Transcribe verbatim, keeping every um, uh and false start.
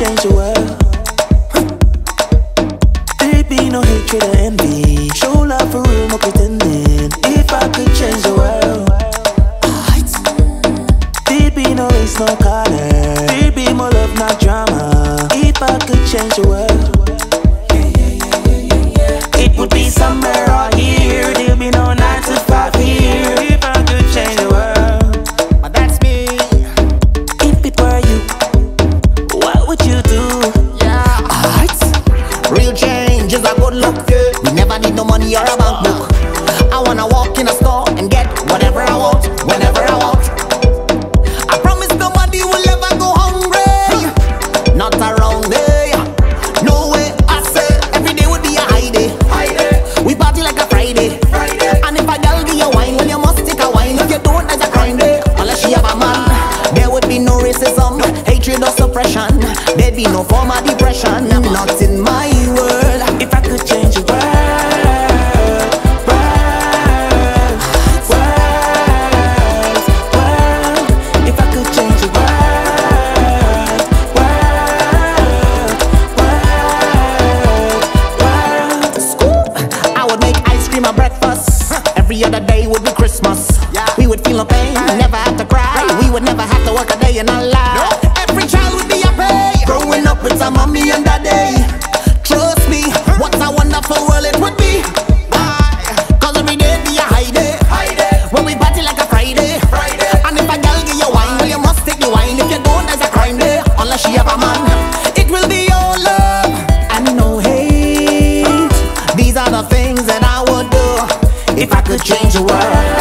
change the world, there'd be no hatred or envy. Show love for real, no pretending. If I could change the world, there'd be no race, no color. There'd be more love, not drama. If I could change the world, it would be somewhere out here. There'd be no nine to five here. If I could change the world, but that's me. If it were you, what would you do? Yeah. Alright. Real change is a good look. We never need no money or a bank book. I wanna walk in a store and get whatever I want, whenever I want. I promise nobody will ever go hungry. Not around there. No way, I say every day would be a high day. We party like a Friday. And if a girl give you wine, well you must take a wine. If you don't, that's a crime day. Unless she have a man, there would be no racism, hatred or suppression. There'd be no form of depression. I'm not in my world. If I could change the world, world, world, world. If I could change the world, world, world, world. I would make ice cream a breakfast. Every other day would be Christmas. We would feel no pain, never have to cry. We would never have to work a day in our life. Every child would be happy, growing up with some mommy and daddy. Trust me, what a wonderful world it would be. Cause every day be a high day. When we party like a Friday. And if a girl give you wine, well you must take the wine. If you don't, there's a crime day. Unless she have a man, it will be all love and no hate. These are the things that I would do if I could change the world.